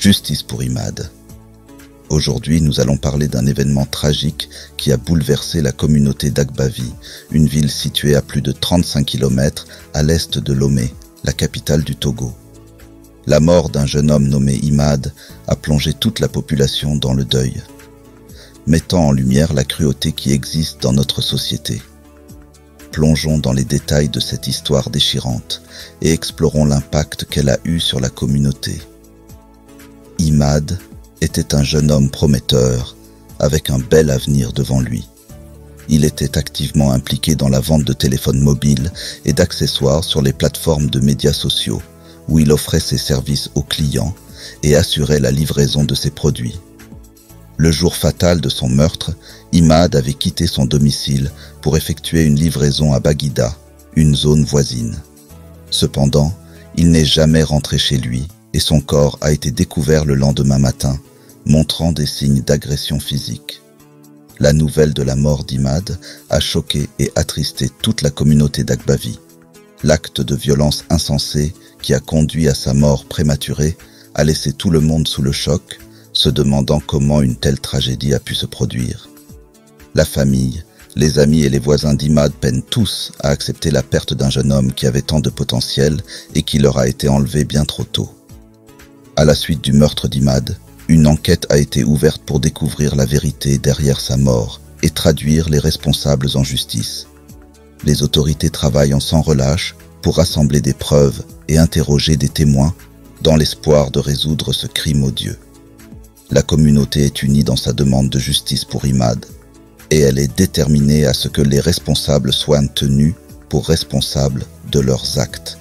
Justice pour Imad. Aujourd'hui, nous allons parler d'un événement tragique qui a bouleversé la communauté d'Agbavi, une ville située à plus de 35 km à l'est de Lomé, la capitale du Togo. La mort d'un jeune homme nommé Imad a plongé toute la population dans le deuil, mettant en lumière la cruauté qui existe dans notre société. Plongeons dans les détails de cette histoire déchirante et explorons l'impact qu'elle a eu sur la communauté. Imad était un jeune homme prometteur, avec un bel avenir devant lui. Il était activement impliqué dans la vente de téléphones mobiles et d'accessoires sur les plateformes de médias sociaux, où il offrait ses services aux clients et assurait la livraison de ses produits. Le jour fatal de son meurtre, Imad avait quitté son domicile pour effectuer une livraison à Baguida, une zone voisine. Cependant, il n'est jamais rentré chez lui et son corps a été découvert le lendemain matin, montrant des signes d'agression physique. La nouvelle de la mort d'Imad a choqué et attristé toute la communauté d'Agbavi. L'acte de violence insensé qui a conduit à sa mort prématurée a laissé tout le monde sous le choc, se demandant comment une telle tragédie a pu se produire. La famille, les amis et les voisins d'Imad peinent tous à accepter la perte d'un jeune homme qui avait tant de potentiel et qui leur a été enlevé bien trop tôt. À la suite du meurtre d'Imad, une enquête a été ouverte pour découvrir la vérité derrière sa mort et traduire les responsables en justice. Les autorités travaillent sans relâche pour rassembler des preuves et interroger des témoins dans l'espoir de résoudre ce crime odieux. La communauté est unie dans sa demande de justice pour Imad et elle est déterminée à ce que les responsables soient tenus pour responsables de leurs actes.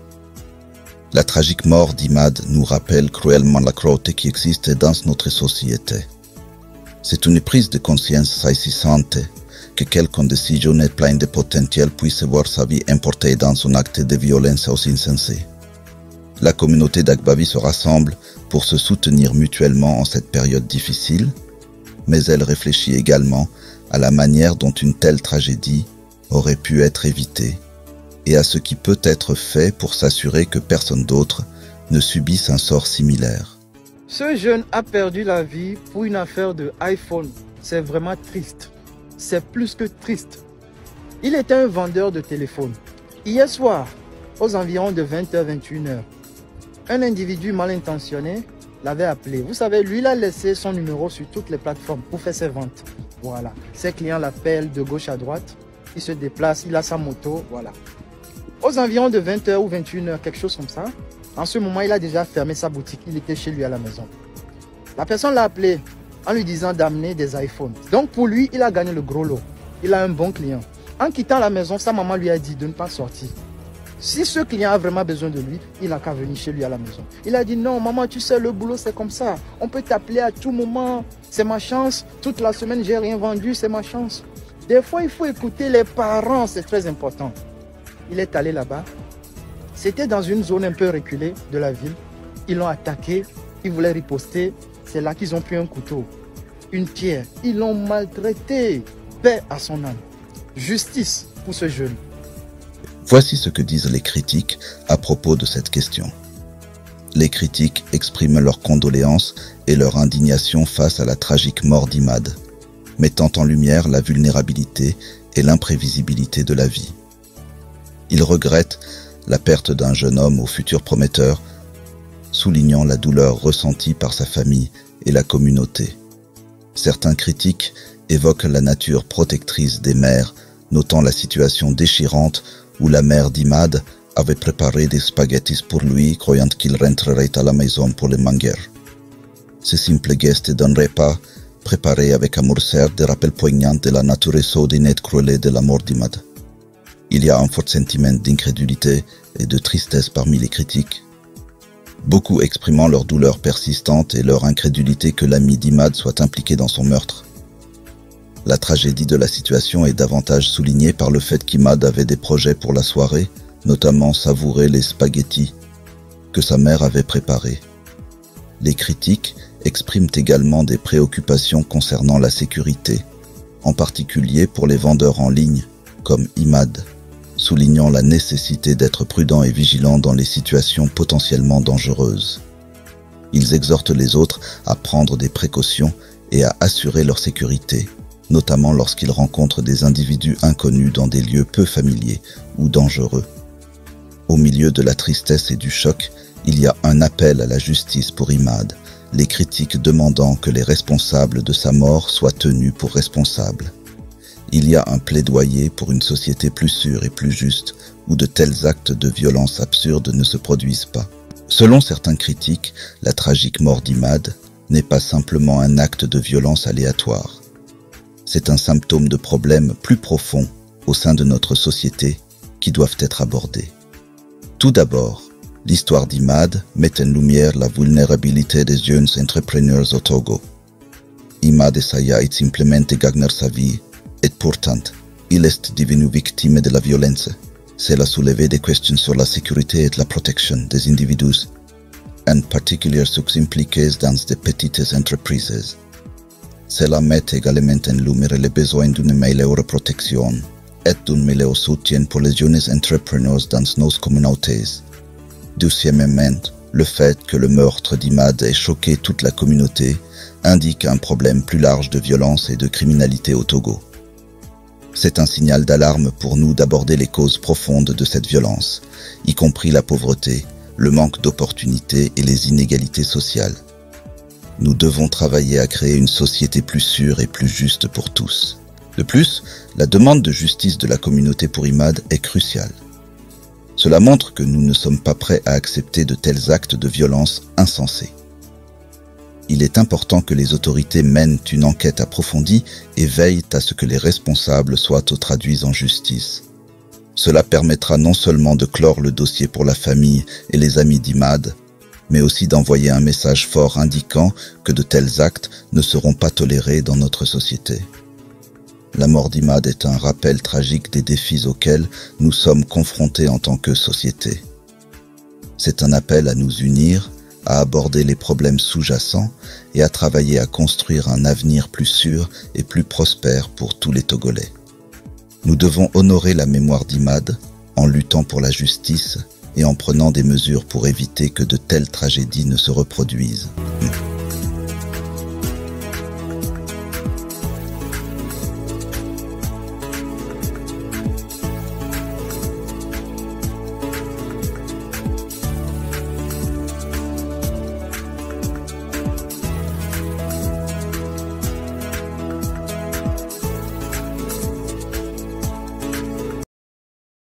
La tragique mort d'Imad nous rappelle cruellement la cruauté qui existe dans notre société. C'est une prise de conscience saisissante que quelqu'un de si jeune et plein de potentiel puisse voir sa vie importée dans un acte de violence aussi insensé. La communauté d'Agbavi se rassemble pour se soutenir mutuellement en cette période difficile, mais elle réfléchit également à la manière dont une telle tragédie aurait pu être évitée et à ce qui peut être fait pour s'assurer que personne d'autre ne subisse un sort similaire. Ce jeune a perdu la vie pour une affaire de iPhone. C'est vraiment triste. C'est plus que triste. Il était un vendeur de téléphone. Hier soir, aux environs de 20h-21h, un individu mal intentionné l'avait appelé. Vous savez, lui, il a laissé son numéro sur toutes les plateformes pour faire ses ventes. Voilà. Ses clients l'appellent de gauche à droite. Il se déplace, il a sa moto, voilà. Aux environs de 20h ou 21h, quelque chose comme ça, en ce moment, il a déjà fermé sa boutique. Il était chez lui à la maison. La personne l'a appelé en lui disant d'amener des iPhones. Donc pour lui, il a gagné le gros lot. Il a un bon client. En quittant la maison, sa maman lui a dit de ne pas sortir. Si ce client a vraiment besoin de lui, il n'a qu'à venir chez lui à la maison. Il a dit non, maman, tu sais, le boulot, c'est comme ça. On peut t'appeler à tout moment. C'est ma chance. Toute la semaine, j'ai rien vendu, c'est ma chance. Des fois, il faut écouter les parents, c'est très important. Il est allé là-bas. C'était dans une zone un peu reculée de la ville. Ils l'ont attaqué. Ils voulaient riposter. C'est là qu'ils ont pris un couteau, une pierre. Ils l'ont maltraité. Paix à son âme. Justice pour ce jeune. Voici ce que disent les critiques à propos de cette question. Les critiques expriment leurs condoléances et leur indignation face à la tragique mort d'Imad, mettant en lumière la vulnérabilité et l'imprévisibilité de la vie. Ils regrettent la perte d'un jeune homme au futur prometteur, soulignant la douleur ressentie par sa famille et la communauté. Certains critiques évoquent la nature protectrice des mères, notant la situation déchirante où la mère d'Imad avait préparé des spaghettis pour lui, croyant qu'il rentrerait à la maison pour les manger. Ce simple geste d'un repas préparé avec amour sert des rappels poignants de la nature soude et nette cruelle de la mort d'Imad. Il y a un fort sentiment d'incrédulité et de tristesse parmi les critiques, beaucoup exprimant leur douleur persistante et leur incrédulité que l'ami d'Imad soit impliqué dans son meurtre. La tragédie de la situation est davantage soulignée par le fait qu'Imad avait des projets pour la soirée, notamment savourer les spaghettis que sa mère avait préparés. Les critiques expriment également des préoccupations concernant la sécurité, en particulier pour les vendeurs en ligne, comme Imad, soulignant la nécessité d'être prudent et vigilant dans les situations potentiellement dangereuses. Ils exhortent les autres à prendre des précautions et à assurer leur sécurité, notamment lorsqu'ils rencontrent des individus inconnus dans des lieux peu familiers ou dangereux. Au milieu de la tristesse et du choc, il y a un appel à la justice pour Imad, les critiques demandant que les responsables de sa mort soient tenus pour responsables. Il y a un plaidoyer pour une société plus sûre et plus juste, où de tels actes de violence absurde ne se produisent pas. Selon certains critiques, la tragique mort d'Imad n'est pas simplement un acte de violence aléatoire. C'est un symptôme de problèmes plus profonds au sein de notre société qui doivent être abordés. Tout d'abord, l'histoire d'Imad met en lumière la vulnérabilité des jeunes entrepreneurs au Togo. Imad essaya de simplement gagner sa vie et pourtant, il est devenu victime de la violence. Cela a soulevé des questions sur la sécurité et la protection des individus, en particulier ceux impliqués dans des petites entreprises. Cela met également en lumière les besoins d'une meilleure protection et d'un meilleur soutien pour les jeunes entrepreneurs dans nos communautés. Deuxièmement, le fait que le meurtre d'Imad ait choqué toute la communauté indique un problème plus large de violence et de criminalité au Togo. C'est un signal d'alarme pour nous d'aborder les causes profondes de cette violence, y compris la pauvreté, le manque d'opportunités et les inégalités sociales. Nous devons travailler à créer une société plus sûre et plus juste pour tous. De plus, la demande de justice de la communauté pour Imad est cruciale. Cela montre que nous ne sommes pas prêts à accepter de tels actes de violence insensés. Il est important que les autorités mènent une enquête approfondie et veillent à ce que les responsables soient traduits en justice. Cela permettra non seulement de clore le dossier pour la famille et les amis d'Imad, mais aussi d'envoyer un message fort indiquant que de tels actes ne seront pas tolérés dans notre société. La mort d'Imad est un rappel tragique des défis auxquels nous sommes confrontés en tant que société. C'est un appel à nous unir, à aborder les problèmes sous-jacents et à travailler à construire un avenir plus sûr et plus prospère pour tous les Togolais. Nous devons honorer la mémoire d'Imad en luttant pour la justice et en prenant des mesures pour éviter que de telles tragédies ne se reproduisent.